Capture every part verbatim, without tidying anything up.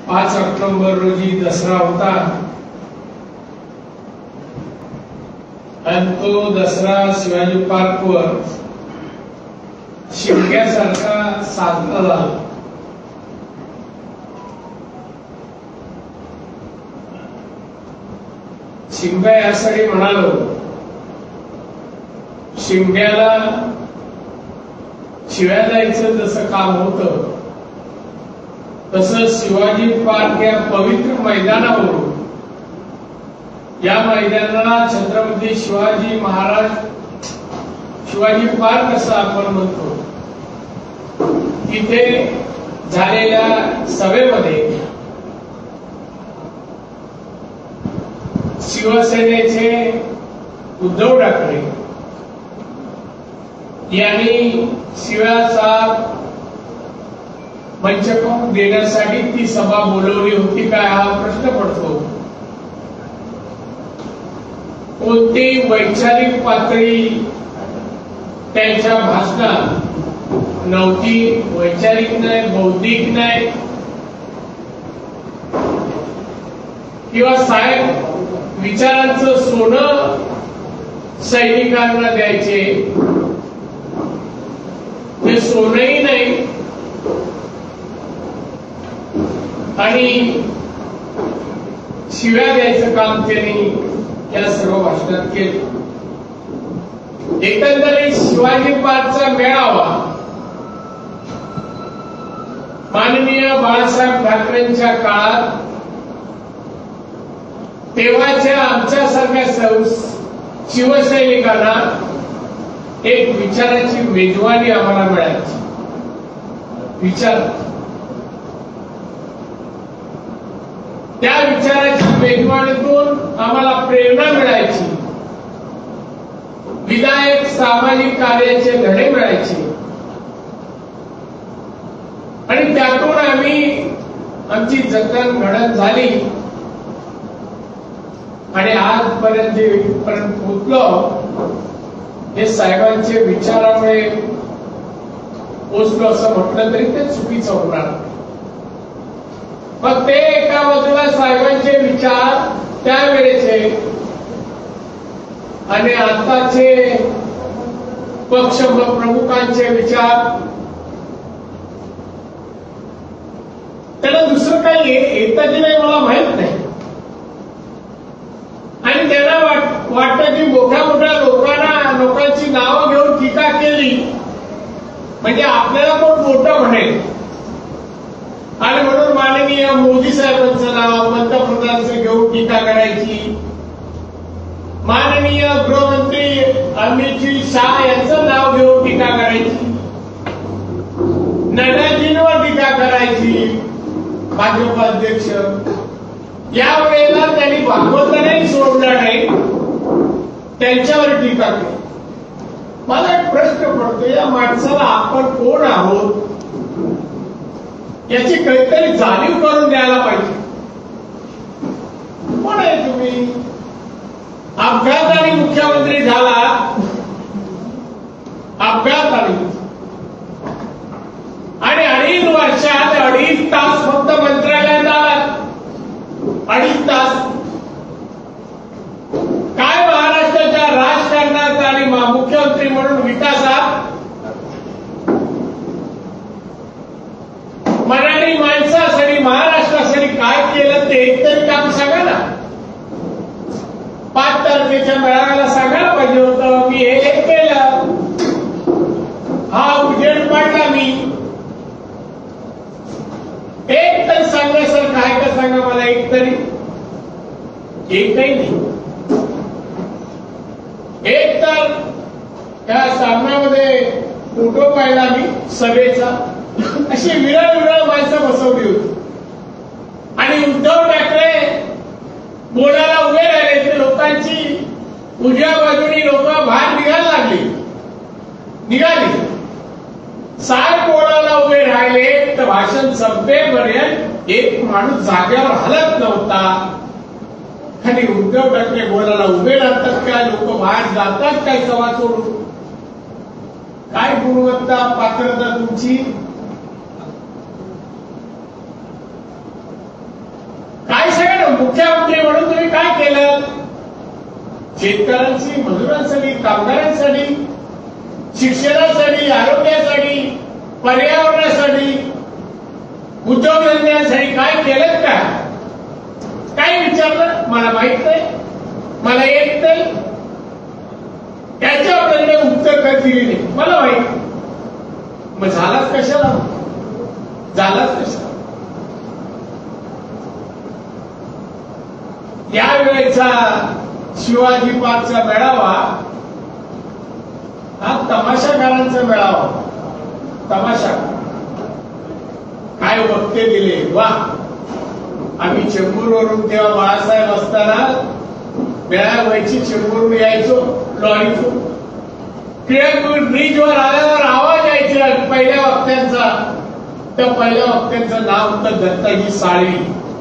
पाच ऑक्टोबर रोजी दसरा होता आणि तो दसरा शिवाजी पार्कवर शिमग्यासारखा साजरा झाला. शिमगा यासाठी म्हणालो, शिमग्याला शिव्या द्यायचं जसं काम होतं तसं शिवाजी पार्क या पवित्र मैदानावरून या मैदानाला छत्रपती शिवाजी महाराज शिवाजी पार्क असं आपण म्हणतो, तिथे झालेल्या सभेमध्ये शिवसेनेचे उद्धव ठाकरे यांनी शिव्याचा मंचपात देण्यासाठी ती सभा बोलवली होती काय हा प्रश्न पडतो. कोणती वैचारिक पातळी त्यांच्या भाषणात नव्हती, वैचारिक नाही, बौद्धिक नाही, किंवा साहेब विचारांचं सोनं सैनिकांना द्यायचे ते सोनही नाही आणि शिव्या द्यायचं काम त्यांनी या सर्व भाषणात केलं. एकंदरीत शिवाजी पार्कचा मेळावा माननीय बाळासाहेब ठाकरेंच्या काळात तेव्हाच्या आमच्यासारख्या शिवसैनिकांना एक विचाराची मेजवानी आम्हाला मिळायची. विचार त्या विचाराच्या मेजवानीतून आम्हाला प्रेरणा मिळायची, विधायक सामाजिक कार्याचे धडे मिळायचे आणि त्यातून आम्ही आमची जतन घडण झाली आणि आजपर्यंत पर्यंत पोचलो हे साहेबांचे विचारामुळे पोचलो असं म्हटलं तरी ते चुकीचं होणार. मग ते एका बाजूला साहेबांचे विचार त्यावेळेचे आणि आताचे पक्ष प्रमुखांचे विचार, त्याला दुसरं काही येतं की नाही मला माहित नाही. आणि त्यांना वाट वाटतं की मोठ्या मोठ्या लोकांना लोकांची नावं घेऊन टीका केली म्हणजे आपल्याला कोण मोठं म्हणेल आणि म्हणून माननीय मोदी साहेबांचं नाव, पंतप्रधानांचं घेऊन टीका करायची, माननीय गृहमंत्री अमित शाह यांचं नाव घेऊन टीका करायची, नड्डाजींवर टीका करायची भाजप अध्यक्ष. यावेळेला त्यांनी भागवतांनाही सोडलं नाही, त्यांच्यावर टीका केली. मला एक प्रश्न पडतो, या माणसाला आपण कोण आहोत याची काहीतरी जाणीव करून द्यायला पाहिजे. कोण आहे तुम्ही? अपघाताने मुख्यमंत्री झाला, अपघाताने, आणि अडीच वर्षात अडीच तास फक्त मंत्रालयात आलात. अडीच तास काय महाराष्ट्राच्या राजकारणात आणि मुख्यमंत्री म्हणून विकासात मराठी माणसासाठी महाराष्ट्रासाठी काय केलं ते एकतरी काम सांगा ना. पाच तारखेच्या मेळाव्याला सांगायला पाहिजे होतं मी हे एक केलं, हा उजेड पाडला मी. एक तरी सांगण्यासारखं आहे का सांगा मला, एक तरी. एकही नाही. एक तर त्या सामन्यामध्ये फोटो पाहिला मी सभेचा, अशी विरळ विरळ माणसं बसवली होती आणि उद्धव ठाकरे बोलायला उभे राहिले ते लोकांची उजव्या बाजूनी लोक बाहेर निघायला लागली निघाली साहेब बोलायला उभे राहिले तर भाषण संपेपर्यंत एक माणूस जागेवर हलत नव्हता. आणि उद्धव ठाकरे बोलायला उभे राहतात काय, लोक बाहेर जातात काय सभा सोडून. काय गुणवत्ता पात्रता तुमची. मुख्यमंत्री म्हणून तुम्ही काय केलं? शेतकऱ्यांची, मजुरांसाठी, कामगारांसाठी, शिक्षणासाठी, आरोग्यासाठी, पर्यावरणासाठी, उद्योगधंद्यांसाठी काय केलं का? काय विचारलं? मला माहित नाही, मला येत नाही. त्याच्यापर्यंत उत्तर काय दिली नाही. मला माहित. मग झालाच कशाला? झालाच कशाला? त्यावेळेचा शिवाजी पार्कचा मेळावा हा तमाशाकारांचा मेळावा. तमाशा काय वक्ते दिले, वा. आम्ही चेंबूरवरून तेव्हा बाळासाहेब असताना मेळाव्याची चेंबूरवरून यायचो लॉरीतून. टिळक ब्रिजवर आल्यावर आवाज यायचा पहिल्या वक्त्यांचा. त्या पहिल्या वक्त्यांचं नाव होतं दत्ताजी साळवी.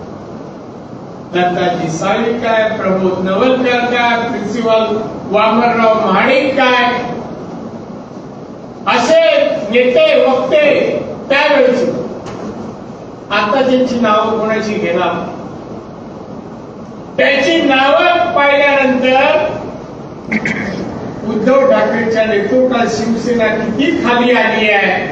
दत्ताजी साळवी काय, प्रमोद नवलकर काय, प्रिन्सिपल वामनराव महाडिक काय, असे नेते वक्ते त्यावेळेचे. आता ज्यांची नावं कोणाची घेणार? त्याची नावं पाहिल्यानंतर उद्धव ठाकरेंच्या नेतृत्वात शिवसेना किती खाली आली आहे.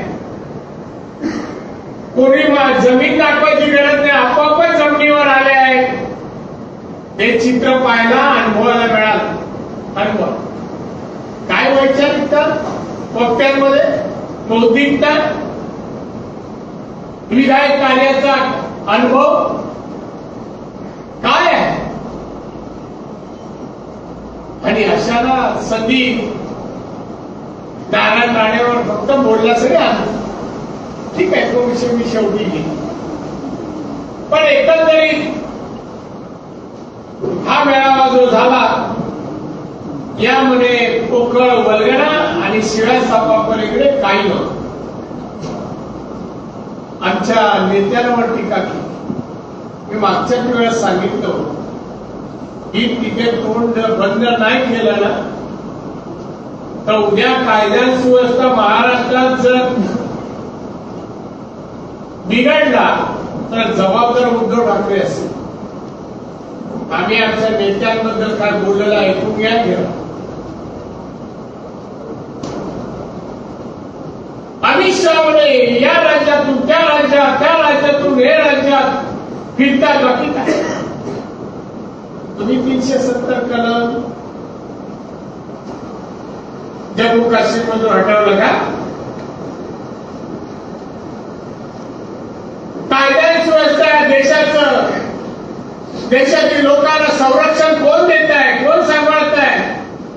कोणी जमीन दाखवायची गरज नाही, आपोआपच जमिनीवर आले आहेत. हे चित्र पाहायला, अनुभवायला मिळालं. अनुभव काय वैचारिकता वक्त्यांमध्ये, बौद्धिकता, विधायक कार्याचा अनुभव काय आहे? आणि अशाला संधी दारात राहण्यावर फक्त बोलला सगळे आला. ठीक आहे, तो विषय मी शेवटी घेईन. पण एकंदरीत हा मेळावा जो झाला यामध्ये पोकळ वल्गना आणि शिळ्या सापापलीकडे काही नव्हतं. आमच्या नेत्यांवर टीका केली. मी मागच्या वेळेस सांगितलं होतं, ही टीकेत तोंड बंद नाही केलं ना तर उद्या कायदा सुव्यवस्था महाराष्ट्रात जर बिघडला तर जबाबदार उद्धव ठाकरे असेल. आम्ही आमच्या नेत्यांबद्दल काय बोललेलं ऐकून घ्या घ्या. अमित शहाने या राज्यातून त्या राज्यात, त्या राज्यातून हे राज्यात फिरतात. बाकी काय तुम्ही तीनशे सत्तर कलम जम्मू काश्मीर मधून हटवलं का? कायदा सुव्यवस्था देशाचं, देशातील लोकांना संरक्षण कोण देत आहे, कोण सांभाळत आहे?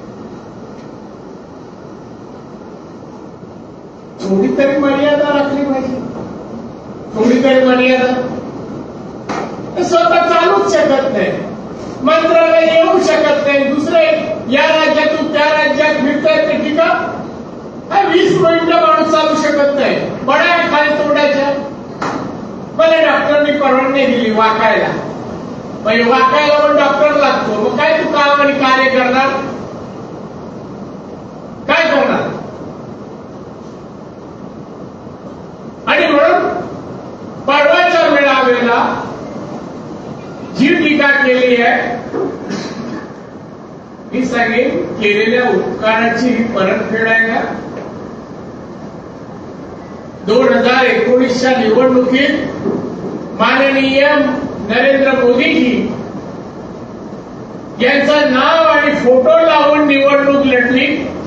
थोडी तरी मर्यादा राखली पाहिजे. थोडी तरी मर्यादा. स्वतः चालूच शकत नाही, मंत्रालय येऊ शकत नाही, दुसरे या राज्यातून त्या राज्यात फिरतायत ते टीका. वीस मिनिटं माणूस चालू शकत नाही. बड्या खाली तोडायच्या. मला डॉक्टरनी परवानगी दिली वाकायला, म्हणजे वाकायला पण डॉक्टर लागतो. मग काय तू काम आणि कार्य करणार? काय करणार? आणि म्हणून परवाच्या मेळाव्याला जी टीका केली आहे, मी सांगेन केलेल्या उपकाराची ही परतफेड आहे का? दोन हजार एकोणीसच्या निवडणुकीत माननीय नरेंद्र मोदीजी यांचं नाव आणि फोटो लावून निवडणूक लढली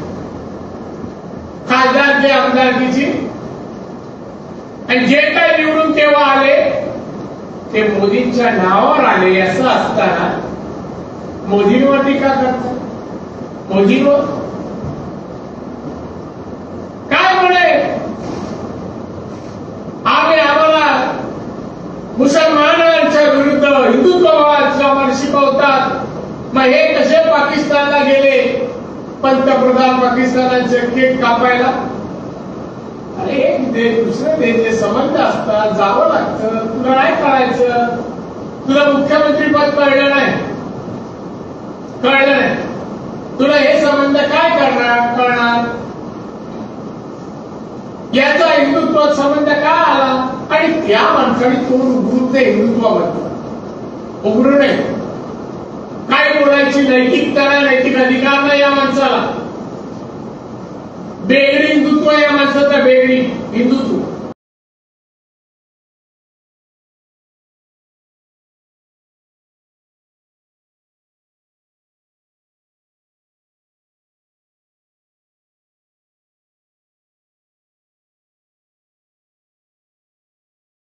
खासदारकी आमदारकीची, आणि जे काय निवडून तेव्हा आले ते मोदींच्या नावावर आले. असं असताना मोदींवर टीका करतात. मोदींवर काय म्हणे? आम्ही आम्हाला मुसलमानांच्या विरुद्ध हिंदुत्ववाद आम्हाला शिकवतात. मग हे कसे पाकिस्तानला गेले पंतप्रधान पाकिस्तानाचे केक कापायला? अरे एक देश दुसरे देशचे संबंध असतात, जावं लागतं. तुला नाही करायचं, तुला मुख्यमंत्री पद कळलं नाही, कळलं नाही, तुला हे संबंध काय करणार कळणार? याचा हिंदुत्वात संबंध काय आला? आणि त्या माणसाने तोंड उघडून ते हिंदुत्वाबद्दल उघडू नये. काय बोलायची नैतिकता नाही, नैतिक अधिकार नाही या माणसाला. बेगडी हिंदुत्व या माणसाचा, बेगडी हिंदुत्व.